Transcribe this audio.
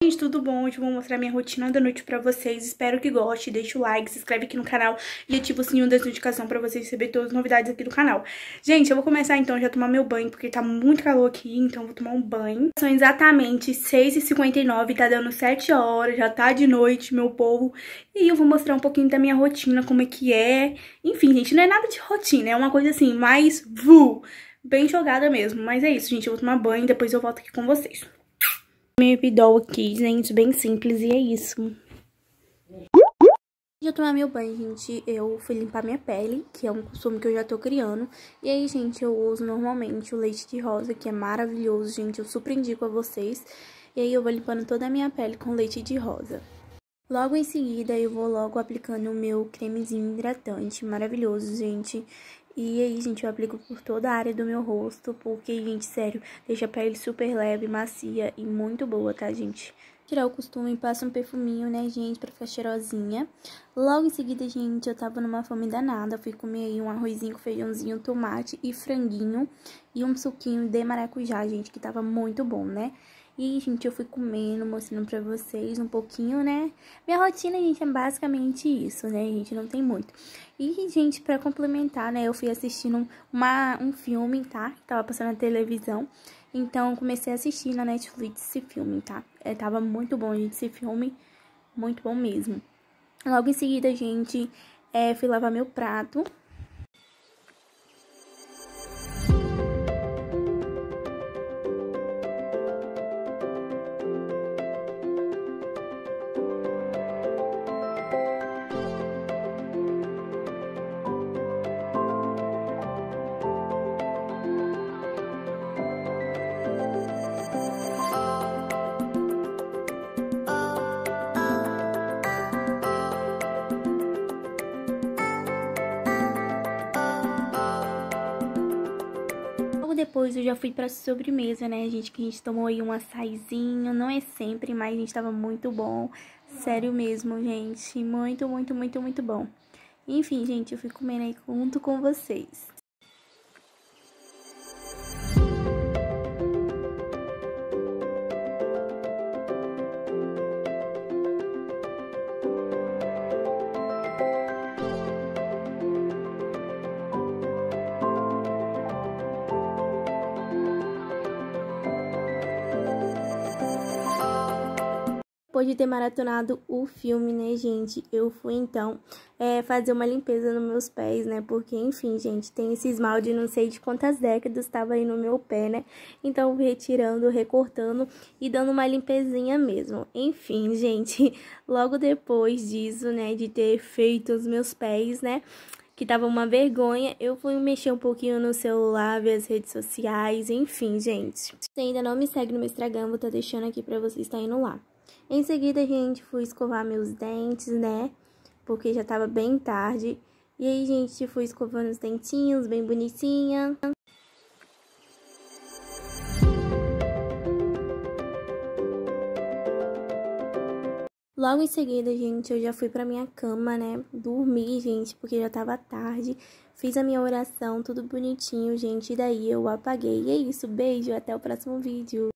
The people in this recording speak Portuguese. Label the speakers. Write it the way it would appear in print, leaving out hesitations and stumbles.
Speaker 1: Gente, tudo bom? Hoje eu vou mostrar minha rotina da noite pra vocês. Espero que goste. Deixa o like, se inscreve aqui no canal e ativa o sininho das notificações pra vocês receberem todas as novidades aqui do canal. Gente, eu vou começar então já a tomar meu banho, porque tá muito calor aqui, então eu vou tomar um banho. São exatamente 6h59, tá dando 7 horas, já tá de noite, meu povo. E eu vou mostrar um pouquinho da minha rotina, como é que é. Enfim, gente, não é nada de rotina, é uma coisa assim, mais bem jogada mesmo. Mas é isso, gente, eu vou tomar banho e depois eu volto aqui com vocês. Meu Epiduo aqui, gente, bem simples, e é isso. De eu tomar meu banho, gente, eu fui limpar minha pele, que é um costume que eu já tô criando. E aí, gente, eu uso normalmente o leite de rosa, que é maravilhoso, gente, eu super indico a vocês. E aí eu vou limpando toda a minha pele com leite de rosa. Logo em seguida, eu vou logo aplicando o meu cremezinho hidratante, maravilhoso, gente. E aí, gente, eu aplico por toda a área do meu rosto, porque, gente, sério, deixa a pele super leve, macia e muito boa, tá, gente? Tirar o costume, passa um perfuminho, né, gente, pra ficar cheirosinha. Logo em seguida, gente, eu tava numa fome danada, fui comer aí um arrozinho com feijãozinho, tomate e franguinho e um suquinho de maracujá, gente, que tava muito bom, né? E, gente, eu fui comendo, mostrando pra vocês um pouquinho, né? Minha rotina, gente, é basicamente isso, né, gente? Não tem muito. E, gente, pra complementar, né, eu fui assistindo um filme, tá? Que tava passando na televisão. Então, comecei a assistir na Netflix esse filme, tá? Tava muito bom, gente, esse filme. Muito bom mesmo. Logo em seguida, gente, fui lavar meu prato. Depois eu já fui pra sobremesa, né, gente, que a gente tomou aí um açaizinho, não é sempre, mas a gente tava muito bom, sério mesmo, gente, muito, muito, muito, muito bom. Enfim, gente, eu fui comendo aí junto com vocês. Depois de ter maratonado o filme, né, gente, eu fui, então, fazer uma limpeza nos meus pés, né, porque, enfim, gente, tem esse esmalte de não sei de quantas décadas estava aí no meu pé, né, então eu fui retirando, recortando e dando uma limpezinha mesmo. Enfim, gente, logo depois disso, né, de ter feito os meus pés, né, que tava uma vergonha, eu fui mexer um pouquinho no celular, ver as redes sociais, enfim, gente. Se ainda não me segue no meu Instagram, vou estar deixando aqui pra vocês estar indo lá. Em seguida, gente, fui escovar meus dentes, né? Porque já tava bem tarde. E aí, gente, fui escovando os dentinhos, bem bonitinha. Logo em seguida, gente, eu já fui pra minha cama, né? Dormi, gente, porque já tava tarde. Fiz a minha oração, tudo bonitinho, gente. E daí eu apaguei. E é isso, beijo, até o próximo vídeo.